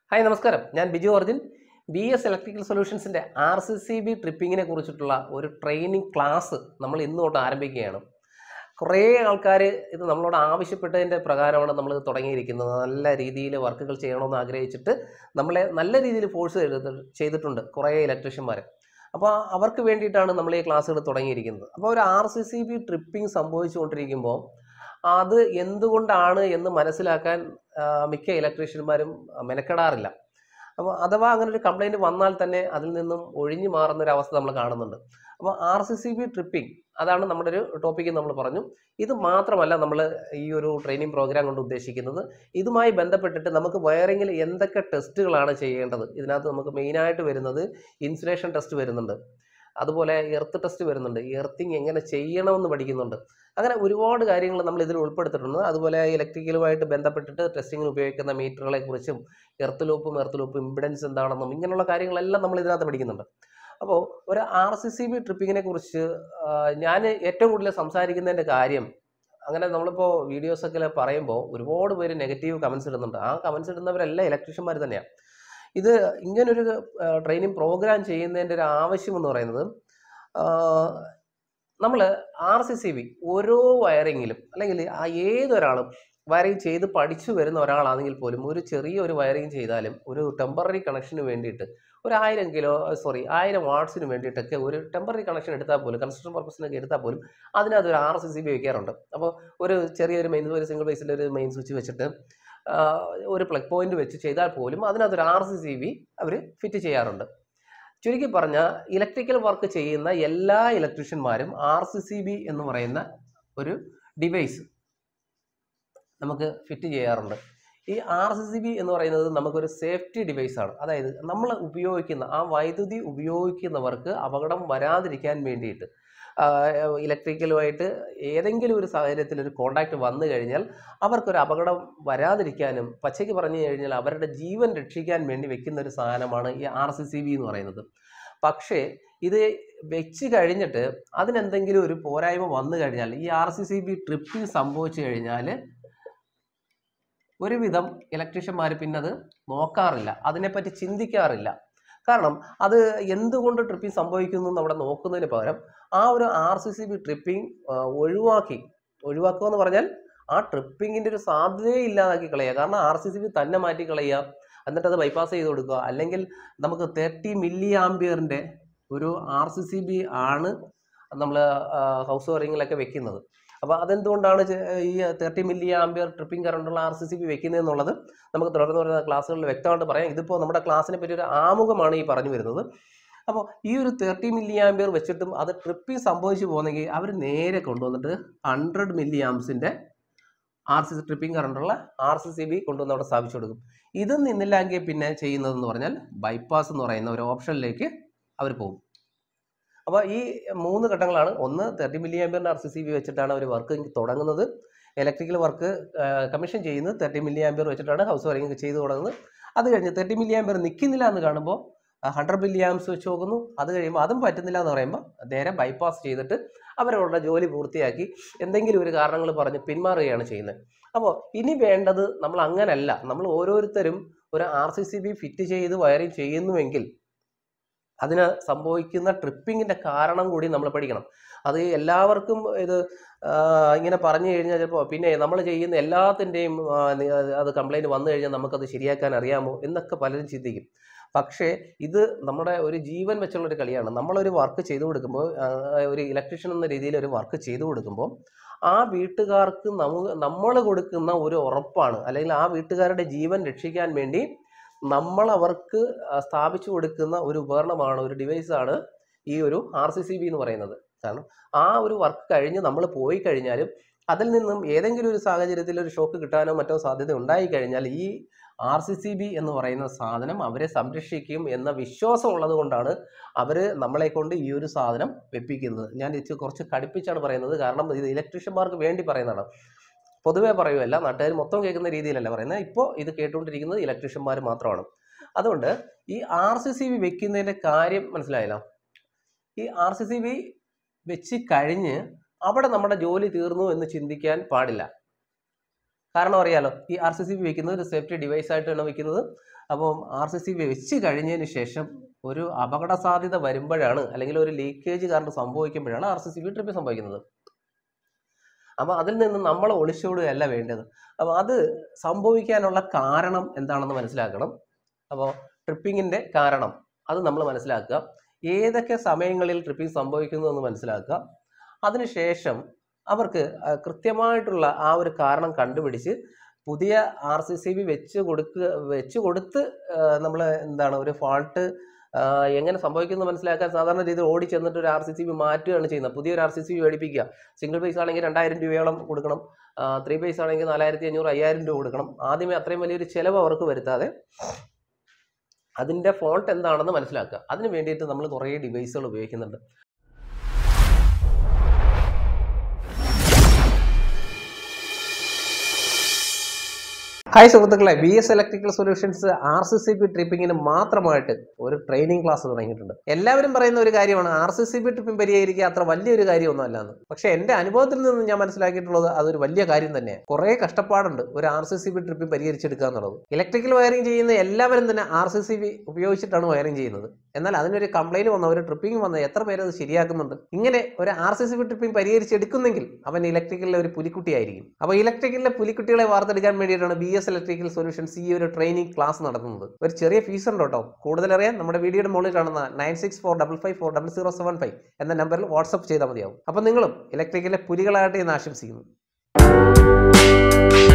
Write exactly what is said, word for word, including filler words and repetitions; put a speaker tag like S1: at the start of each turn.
S1: Hi നമസ്കാരം, ഞാൻ Biju Arjun. B S electrical സൊല്യൂഷൻസിൻ്റെ ആർ സി സി ബി ട്രിപ്പിങ്ങിനെ കുറിച്ചിട്ടുള്ള ഒരു ട്രെയിനിങ് ക്ലാസ് നമ്മൾ ഇന്ന് തൊട്ട് ആരംഭിക്കുകയാണ്. കുറേ ആൾക്കാർ ഇത് നമ്മളോട് ആവശ്യപ്പെട്ടതിൻ്റെ പ്രകാരമാണ് നമ്മൾ തുടങ്ങിയിരിക്കുന്നത്. നല്ല രീതിയിൽ വർക്കുകൾ ചെയ്യണമെന്ന് ആഗ്രഹിച്ചിട്ട് നമ്മളെ നല്ല രീതിയിൽ ഫോഴ്സ് ചെയ്ത് ചെയ്തിട്ടുണ്ട് കുറേ ഇലക്ട്രീഷ്യന്മാർ. അപ്പോൾ അവർക്ക് വേണ്ടിയിട്ടാണ് നമ്മൾ ഈ ക്ലാസ്സുകൾ തുടങ്ങിയിരിക്കുന്നത്. അപ്പോൾ ഒരു R C C B tripping സംഭവിച്ചുകൊണ്ടിരിക്കുമ്പോൾ അത് എന്തുകൊണ്ടാണ് എന്ന് മനസ്സിലാക്കാൻ മിക്ക ഇലക്ട്രീഷ്യന്മാരും മെനക്കെടാറില്ല. അപ്പോൾ അഥവാ അങ്ങനെ ഒരു കംപ്ലൈൻറ്റ് വന്നാൽ തന്നെ അതിൽ നിന്നും ഒഴിഞ്ഞു മാറുന്ന ഒരു അവസ്ഥ നമ്മൾ കാണുന്നുണ്ട്. അപ്പോൾ R C C B tripping അതാണ് നമ്മുടെ ഒരു ടോപ്പിക്ക് നമ്മൾ പറഞ്ഞു. ഇത് മാത്രമല്ല നമ്മൾ ഈ ഒരു ട്രെയിനിങ് പ്രോഗ്രാം കൊണ്ട് ഉദ്ദേശിക്കുന്നത്. ഇതുമായി ബന്ധപ്പെട്ടിട്ട് നമുക്ക് വയറിങ്ങിൽ എന്തൊക്കെ ടെസ്റ്റുകളാണ് ചെയ്യേണ്ടത്. ഇതിനകത്ത് നമുക്ക് മെയിനായിട്ട് വരുന്നത് ഇൻസുലേഷൻ ടെസ്റ്റ് വരുന്നുണ്ട്, അതുപോലെ എർത്ത് ടെസ്റ്റ് വരുന്നുണ്ട്, എർത്തിങ് എങ്ങനെ ചെയ്യണമെന്ന് പഠിക്കുന്നുണ്ട്. അങ്ങനെ ഒരുപാട് കാര്യങ്ങൾ നമ്മൾ ഇതിൽ ഉൾപ്പെടുത്തിയിട്ടുണ്ട്. അതുപോലെ ഇലക്ട്രിക്കലുമായിട്ട് ബന്ധപ്പെട്ടിട്ട് ടെസ്റ്റിങ്ങിന് ഉപയോഗിക്കുന്ന മീറ്ററുകളെ കുറിച്ചും എർത്ത് ലൂപ്പും എർത്ത് ലൂപ്പ് ഇമ്പിഡൻസ് എന്താണെന്നും ഇങ്ങനെയുള്ള കാര്യങ്ങളെല്ലാം നമ്മൾ ഇതിനകത്ത് പഠിക്കുന്നുണ്ട്. അപ്പോൾ ഒരു ആർ സി സി ബി ട്രിപ്പിങ്ങിനെ കുറിച്ച് ഞാൻ ഏറ്റവും കൂടുതൽ സംസാരിക്കുന്നതിൻ്റെ കാര്യം, അങ്ങനെ നമ്മളിപ്പോൾ വീഡിയോസൊക്കെ പറയുമ്പോൾ ഒരുപാട് പേര് നെഗറ്റീവ് കമൻസ് ഇടുന്നുണ്ട്. ആ കമൻസ് ഇടുന്നവരെല്ലാം ഇലക്ട്രീഷ്യന്മാർ തന്നെയാണ്. ഇത് ഇങ്ങനൊരു ട്രെയിനിങ് പ്രോഗ്രാം ചെയ്യുന്നതിൻ്റെ ഒരു ആവശ്യം എന്ന് പറയുന്നത്, നമ്മൾ ആർ സി സി ബി ഓരോ വയറിങ്ങിലും അല്ലെങ്കിൽ ആ ഏതൊരാളും വയറിങ് ചെയ്ത് പഠിച്ചു വരുന്ന ഒരാളാണെങ്കിൽ പോലും ഒരു ചെറിയ ഒരു വയറിങ് ചെയ്താലും ഒരു ടെമ്പററി കണക്ഷന് വേണ്ടിയിട്ട് ഒരു ആയിരം കിലോ സോറി ആയിരം വാട്ട്സിന് വേണ്ടിയിട്ടൊക്കെ ഒരു ടെമ്പററി കണക്ഷൻ എടുത്താൽ പോലും, കൺസ്ട്രക്ഷൻ പർപ്പസിനൊക്കെ എടുത്താൽ പോലും അതിനകത്ത് ഒരു ആർ സി സി ബി വയ്ക്കാറുണ്ട്. അപ്പോൾ ഒരു ചെറിയൊരു മെയിൻ ഒരു സിംഗിൾ ബേസിൽ ഒരു മെയിൻ സ്വിച്ച് വെച്ചിട്ട് ഒരു പ്ലഗ് പോയിന്റ് വെച്ച് ചെയ്താൽ പോലും അതിനകത്തൊരു ആർ സി സി ബി അവർ ഫിറ്റ് ചെയ്യാറുണ്ട്. ചുരുക്കി പറഞ്ഞാൽ ഇലക്ട്രിക്കൽ വർക്ക് ചെയ്യുന്ന എല്ലാ ഇലക്ട്രീഷ്യന്മാരും ആർ സി സി ബി എന്ന് പറയുന്ന ഒരു ഡിവൈസ് നമുക്ക് ഫിറ്റ് ചെയ്യാറുണ്ട്. ഈ ആർ സി സി ബി എന്ന് പറയുന്നത് നമുക്കൊരു സേഫ്റ്റി ഡിവൈസാണ്. അതായത് നമ്മൾ ഉപയോഗിക്കുന്ന ആ വൈദ്യുതി ഉപയോഗിക്കുന്നവർക്ക് അപകടം വരാതിരിക്കാൻ വേണ്ടിയിട്ട് ഇലക്ട്രിക്കലുമായിട്ട് ഏതെങ്കിലും ഒരു സാഹചര്യത്തിൽ ഒരു കോണ്ടാക്ട് വന്നു കഴിഞ്ഞാൽ അവർക്കൊരു അപകടം വരാതിരിക്കാനും പച്ചയ്ക്ക് പറഞ്ഞു കഴിഞ്ഞാൽ അവരുടെ ജീവൻ രക്ഷിക്കാൻ വേണ്ടി വെക്കുന്ന ഒരു സാധനമാണ് ഈ ആർ സി സി ബി എന്ന് പറയുന്നത്. പക്ഷേ ഇത് വെച്ച് കഴിഞ്ഞിട്ട് അതിനെന്തെങ്കിലും ഒരു പോരായ്മ വന്നു കഴിഞ്ഞാൽ, ഈ R C C B tripping സംഭവിച്ചു കഴിഞ്ഞാൽ ഒരുവിധം ഇലക്ട്രീഷ്യന്മാർ പിന്നെ അത് നോക്കാറില്ല, അതിനെപ്പറ്റി ചിന്തിക്കാറില്ല. കാരണം അത് എന്തുകൊണ്ട് ട്രിപ്പിംഗ് സംഭവിക്കുന്നു എന്ന് അവിടെ നോക്കുന്നതിന് പകരം ആ ഒരു R C C B tripping ഒഴിവാക്കി ഒഴിവാക്കുക എന്ന് പറഞ്ഞാൽ ആ ട്രിപ്പിങ്ങിൻ്റെ ഒരു സാധ്യതയെ ഇല്ലാതാക്കി കളയുക. കാരണം ആർ സി സി ബി തന്നെ മാറ്റി കളയുക, എന്നിട്ട് അത് ബൈപ്പാസ് ചെയ്ത് കൊടുക്കുക. അല്ലെങ്കിൽ നമുക്ക് തേർട്ടി മില്ലി ആംബിയറിൻ്റെ ഒരു ആർ സി സി ബി ആണ് നമ്മൾ ഹൗസ് വയറിങ്ങിലൊക്കെ വെക്കുന്നത്. അപ്പോൾ അതെന്തുകൊണ്ടാണ് ഈ തേർട്ടി മില്ലി ആംബിയർ ട്രിപ്പിംഗ് കറണ്ടുള്ള ആർ സി സി ബി വെക്കുന്നത് എന്നുള്ളത് നമുക്ക് തുടർന്ന് വരുന്ന ക്ലാസ്സുകളിൽ വ്യക്തമായിട്ട് പറയാം. ഇതിപ്പോൾ നമ്മുടെ ക്ലാസ്സിനെ പറ്റി ഒരു ആമുഖമാണ് ഈ പറഞ്ഞു വരുന്നത്. അപ്പോൾ ഈ ഒരു തേർട്ടി മില്ലി ആംബിയർ വെച്ചിട്ടും അത് ട്രിപ്പിംഗ് സംഭവിച്ചു പോകുന്നെങ്കിൽ അവർ നേരെ കൊണ്ടുവന്നിട്ട് ഹൺഡ്രഡ് മില്ലി ആംസിൻ്റെ ആർ സി സി ട്രിപ്പിംഗ് കറണ്ടുള്ള ആർ സി സി ബി കൊണ്ടുവന്ന് അവിടെ സ്ഥാപിച്ചു കൊടുക്കും. ഇത് നിന്നില്ലെങ്കിൽ പിന്നെ ചെയ്യുന്നതെന്ന് പറഞ്ഞാൽ ബൈപ്പാസ് എന്ന് പറയുന്ന ഒരു ഓപ്ഷനിലേക്ക് അവർ പോകും. അപ്പോൾ ഈ മൂന്ന് ഘട്ടങ്ങളാണ്. ഒന്ന്, തേർട്ടി മില്ലി ആംബിയറിൻ്റെ ആർ സി സി ബി വെച്ചിട്ടാണ് അവർ വർക്ക് തുടങ്ങുന്നത്. ഇലക്ട്രിക്കൽ വർക്ക് കമ്മീഷൻ ചെയ്യുന്നത് തേർട്ടി മില്ലി ആംബിയർ വെച്ചിട്ടാണ് ഹൗസ് വയറിംഗ് ചെയ്ത് തുടങ്ങുന്നത്. അത് കഴിഞ്ഞ് തേർട്ടി മില്ലി ആംബിയർ നിൽക്കുന്നില്ല എന്ന് കാണുമ്പോൾ ഹൺഡ്രഡ് മില്ലി ആംസ് വെച്ച് നോക്കുന്നു. അത് കഴിയുമ്പോൾ അതും പറ്റുന്നില്ല എന്ന് പറയുമ്പോൾ നേരെ ബൈപ്പാസ് ചെയ്തിട്ട് അവരവരുടെ ജോലി പൂർത്തിയാക്കി എന്തെങ്കിലും ഒരു കാരണങ്ങൾ പറഞ്ഞ് പിന്മാറുകയാണ് ചെയ്യുന്നത്. അപ്പോൾ ഇനി വേണ്ടത് നമ്മൾ അങ്ങനല്ല. നമ്മൾ ഓരോരുത്തരും ഒരു R C C B fit ചെയ്ത് വയറിംഗ് ചെയ്യുന്നുവെങ്കിൽ അതിന് സംഭവിക്കുന്ന ട്രിപ്പിങ്ങിൻ്റെ കാരണം കൂടി നമ്മൾ പഠിക്കണം. അത് എല്ലാവർക്കും ഇത് ഇങ്ങനെ പറഞ്ഞു കഴിഞ്ഞാൽ ചിലപ്പോൾ പിന്നെ നമ്മൾ ചെയ്യുന്ന എല്ലാത്തിൻ്റെയും അത് കംപ്ലൈൻറ്റ് വന്നു കഴിഞ്ഞാൽ നമുക്കത് ശരിയാക്കാൻ അറിയാമോ എന്നൊക്കെ പലരും ചിന്തിക്കും. പക്ഷേ ഇത് നമ്മുടെ ഒരു ജീവൻ വെച്ചുള്ളൊരു കളിയാണ്. നമ്മളൊരു വർക്ക് ചെയ്തു കൊടുക്കുമ്പോൾ, ഒരു ഇലക്ട്രീഷ്യൻ എന്ന രീതിയിൽ ഒരു വർക്ക് ചെയ്തു കൊടുക്കുമ്പോൾ ആ വീട്ടുകാർക്ക് നമുക്ക് നമ്മൾ കൊടുക്കുന്ന ഒരു ഉറപ്പാണ്, അല്ലെങ്കിൽ ആ വീട്ടുകാരുടെ ജീവൻ രക്ഷിക്കാൻ വേണ്ടി നമ്മൾ അവർക്ക് സ്ഥാപിച്ചു കൊടുക്കുന്ന ഒരു ഉപകരണമാണ്, ഒരു ഡിവൈസാണ് ഈ ഒരു ആർ സി സി ബി എന്ന് പറയുന്നത്. കാരണം ആ ഒരു വർക്ക് കഴിഞ്ഞ് നമ്മൾ പോയി കഴിഞ്ഞാലും അതിൽ നിന്നും ഏതെങ്കിലും ഒരു സാഹചര്യത്തിൽ ഒരു ഷോക്ക് കിട്ടാനോ മറ്റോ സാധ്യത ഉണ്ടായി കഴിഞ്ഞാൽ ഈ ആർ സി സി ബി എന്ന് പറയുന്ന സാധനം അവരെ സംരക്ഷിക്കും എന്ന വിശ്വാസം ഉള്ളത് കൊണ്ടാണ് അവർ നമ്മളെ കൊണ്ട് ഈ ഒരു സാധനം വെപ്പിക്കുന്നത്. ഞാൻ ഇത് കുറച്ച് കടുപ്പിച്ചാണ് പറയുന്നത്, കാരണം ഇത് ഇലക്ട്രീഷ്യന്മാർക്ക് വേണ്ടി പറയുന്നതാണ്. പൊതുവേ പറയുമല്ല, നാട്ടുകാർ മൊത്തം കേൾക്കുന്ന രീതിയിലല്ല പറയുന്നത്. ഇപ്പോൾ ഇത് കേട്ടുകൊണ്ടിരിക്കുന്നത് ഇലക്ട്രീഷ്യന്മാർ മാത്രമാണ്. അതുകൊണ്ട് ഈ ആർ സി സി ബി വെക്കുന്നതിൻ്റെ കാര്യം മനസ്സിലായല്ലോ. ഈ ആർ സി സി ബി വെച്ച് കഴിഞ്ഞ് അവിടെ നമ്മുടെ ജോലി തീർന്നു എന്ന് ചിന്തിക്കാൻ പാടില്ല. കാരണം അറിയാലോ, ഈ ആർ സി സി ബി വെക്കുന്നത് ഒരു സേഫ്റ്റി ഡിവൈസ് ആയിട്ടാണ് വെക്കുന്നത്. അപ്പം ആർ സി സി ബി വെച്ച് കഴിഞ്ഞതിന് ശേഷം ഒരു അപകട സാധ്യത വരുമ്പോഴാണ്, അല്ലെങ്കിൽ ഒരു ലീക്കേജ് കാരണം സംഭവിക്കുമ്പോഴാണ് R C C B tripping സംഭവിക്കുന്നത്. അപ്പോൾ അതിൽ നിന്ന് നമ്മൾ ഒളിച്ചോടുകയല്ല വേണ്ടത്. അപ്പോൾ അത് സംഭവിക്കാനുള്ള കാരണം എന്താണെന്ന് മനസ്സിലാക്കണം. അപ്പോൾ ട്രിപ്പിങ്ങിൻ്റെ കാരണം അത് നമ്മൾ മനസ്സിലാക്കുക. ഏതൊക്കെ സമയങ്ങളിൽ ട്രിപ്പിംഗ് സംഭവിക്കുന്നു എന്ന് മനസ്സിലാക്കുക. അതിനുശേഷം അവർക്ക് കൃത്യമായിട്ടുള്ള ആ ഒരു കാരണം കണ്ടുപിടിച്ച് പുതിയ ആർ സി സി ബി വെച്ച് കൊടുക്കുക വെച്ച് കൊടുത്ത് നമ്മൾ എന്താണ് ഒരു ഫാൾട്ട് എങ്ങനെ സംഭവിക്കുന്നു മനസ്സിലാക്കാൻ സാധാരണ രീതിയിൽ ഓടി ചെന്നിട്ട് ഒരു ആർ സി സി ബി മാറ്റുകയാണ് ചെയ്യുന്നത്. പുതിയൊരു ആർ സി സി ബി മേടിപ്പിക്കുക. സിംഗിൾ ബേസ് ആണെങ്കിൽ രണ്ടായിരം രൂപയോളം കൊടുക്കണം. ത്രീ ബേസ് ആണെങ്കിൽ നാലായിരത്തി അഞ്ഞൂറ് അയ്യായിരം രൂപ കൊടുക്കണം. ആദ്യമേ അത്രയും വലിയൊരു ചിലവ് അവർക്ക് വരുത്താതെ അതിൻ്റെ ഫോൾട്ട് എന്താണെന്ന് മനസ്സിലാക്കുക. അതിന് വേണ്ടിയിട്ട് നമ്മൾ കുറേ ഡിവൈസുകൾ ഉപയോഗിക്കുന്നുണ്ട്. ഹായ് സുഹൃത്തുക്കളെ, B S electrical solutions R C C B ട്രിപ്പിങ്ങിന് മാത്രമായിട്ട് ഒരു ട്രെയിനിങ് ക്ലാസ് തുടങ്ങിയിട്ടുണ്ട്. എല്ലാവരും പറയുന്ന ഒരു കാര്യമാണ് R C C B tripping പരിഹരിക്കുക അത്ര വലിയൊരു കാര്യമൊന്നും അല്ലാന്ന്. പക്ഷേ എൻ്റെ അനുഭവത്തിൽ നിന്ന് ഞാൻ മനസ്സിലാക്കിയിട്ടുള്ളത് അതൊരു വലിയ കാര്യം തന്നെയാണ്. കുറേ കഷ്ടപ്പാടുണ്ട് ഒരു R C C B tripping പരിഹരിച്ചെടുക്കുക എന്നുള്ളത്. ഇലക്ട്രിക്കൽ വയറിംഗ് ചെയ്യുന്ന എല്ലാവരും തന്നെ ആർ സി സി ബി ഉപയോഗിച്ചിട്ടാണ് വയറിംഗ് ചെയ്യുന്നത്. എന്നാൽ അതിനൊരു കംപ്ലൈന്റ് വന്ന ഒരു ട്രിപ്പിംഗ് വന്ന എത്ര പേര് അത് ശരിയാക്കുന്നുണ്ട്? ഇങ്ങനെ ഒരു R C C B tripping പരിഹരിച്ചെടുക്കുന്നെങ്കിൽ അവൻ ഇലക്ട്രിക്കലിലെ ഒരു പുലിക്കുട്ടിയായിരിക്കും. അപ്പോൾ ഇലക്ട്രിക്കലിലെ പുലിക്കുട്ടികളെ വാർത്തെടുക്കാൻ വേണ്ടിയിട്ടാണ് ബി എസ് ഇലക്ട്രിക്കൽ സൊല്യൂഷൻസ് ഈ ഒരു ട്രെയിനിങ് ക്ലാസ് നടത്തുന്നത്. ഒരു ചെറിയ ഫീസ് ഉണ്ട് കേട്ടോ. കൂടുതൽ അറിയാൻ നമ്മുടെ വീഡിയോയുടെ മുകളിൽ കാണുന്ന nine six four double five four double zero seven five എന്ന നമ്പറിൽ വാട്സ്ആപ്പ് ചെയ്താൽ മതിയാവും. അപ്പം നിങ്ങളും ഇലക്ട്രിക്കലിലെ പുലികളാകട്ടെ എന്ന് ആശംസിക്കുന്നു.